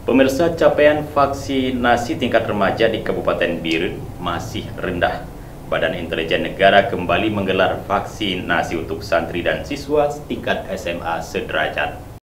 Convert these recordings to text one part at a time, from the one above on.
Pemirsa, capaian vaksinasi tingkat remaja di Kabupaten Birun masih rendah. Badan Intelijen Negara kembali menggelar vaksinasi untuk santri dan siswa tingkat SMA sederajat.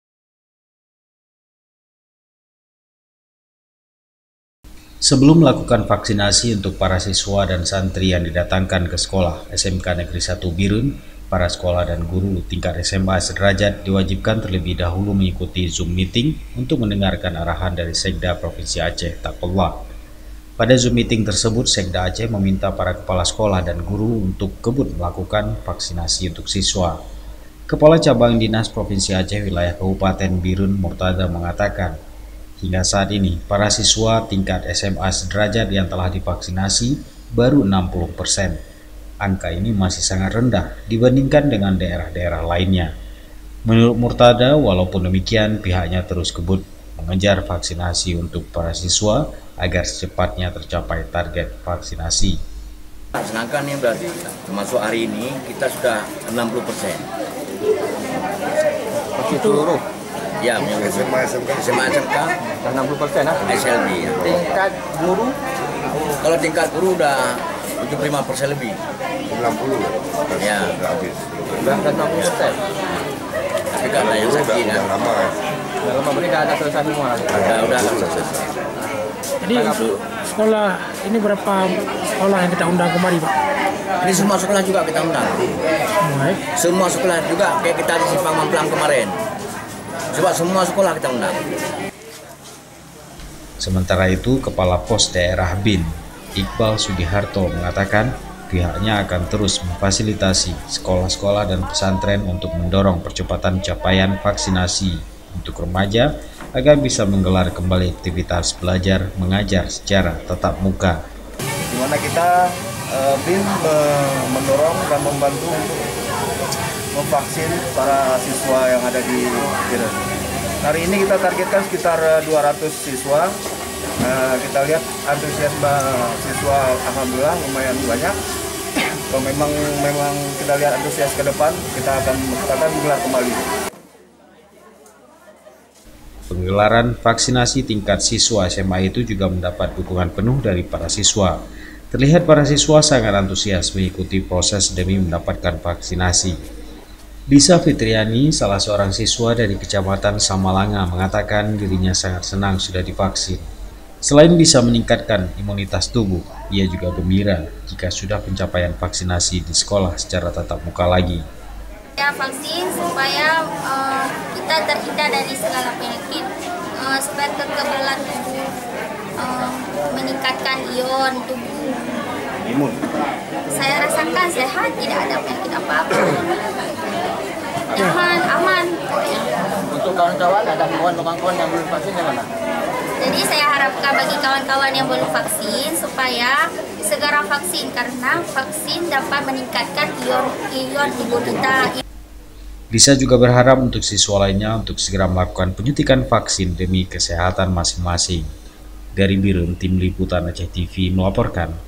Sebelum melakukan vaksinasi untuk para siswa dan santri yang didatangkan ke sekolah SMK Negeri 1 Birun, para sekolah dan guru tingkat SMA sederajat diwajibkan terlebih dahulu mengikuti Zoom meeting untuk mendengarkan arahan dari Sekda Provinsi Aceh Takollah. Pada Zoom meeting tersebut, Sekda Aceh meminta para kepala sekolah dan guru untuk kebut melakukan vaksinasi untuk siswa. Kepala Cabang Dinas Provinsi Aceh Wilayah Kabupaten Birun Murtada mengatakan, hingga saat ini, para siswa tingkat SMA sederajat yang telah divaksinasi baru 60%. Angka ini masih sangat rendah dibandingkan dengan daerah-daerah lainnya. Menurut Murtada, walaupun demikian, pihaknya terus kebut mengejar vaksinasi untuk para siswa agar secepatnya tercapai target vaksinasi. Sedangkan ini berarti termasuk hari ini kita sudah 60%. Seluruh? Ya, SMA SMK 60% SLB. Ya. Tingkat guru? Kalau tingkat guru udah 75% lebih. 60 ya. Udah 60%. Tapi karena yang sakit ya. Udah lama berarti ada selesai semua. Udah selesai. Jadi untuk sekolah ini berapa sekolah yang kita undang kemarin, Pak? Ini semua sekolah juga kita undang. Baik. Semua sekolah juga kayak kita di Simpang Mamplang kemarin. Coba semua sekolah kita undang. Sementara itu, Kepala Pos Daerah BIN, Iqbal Sugiharto mengatakan pihaknya akan terus memfasilitasi sekolah-sekolah dan pesantren untuk mendorong percepatan capaian vaksinasi untuk remaja agar bisa menggelar kembali aktivitas belajar mengajar secara tatap muka. Di mana kita BIN mendorong dan membantu untuk memvaksin para siswa yang ada di Birun. Hari ini kita targetkan sekitar 200 siswa. Kita lihat antusiasme siswa alhamdulillah lumayan banyak. Kalau memang kita lihat antusias ke depan, kita akan menggelar kembali. Penggelaran vaksinasi tingkat siswa SMA itu juga mendapat dukungan penuh dari para siswa. Terlihat para siswa sangat antusias mengikuti proses demi mendapatkan vaksinasi. Lisa Fitriani, salah seorang siswa dari Kecamatan Samalanga, mengatakan dirinya sangat senang sudah divaksin. Selain bisa meningkatkan imunitas tubuh, ia juga gembira jika sudah pencapaian vaksinasi di sekolah secara tatap muka lagi. Ya, vaksin supaya kita terhindar dari segala penyakit, supaya kekebalan tubuh, meningkatkan ion tubuh. Imun. Saya rasakan sehat, tidak ada penyakit apa-apa. Aman. Untuk kawan-kawan, ada kawan-kawan yang belum vaksin gimana? Jadi saya harapkan bagi kawan-kawan yang belum vaksin supaya segera vaksin karena vaksin dapat meningkatkan ion tubuh kita. Lisa juga berharap untuk siswa lainnya untuk segera melakukan penyuntikan vaksin demi kesehatan masing-masing. Dari Birun, Tim Liputan Aceh TV melaporkan.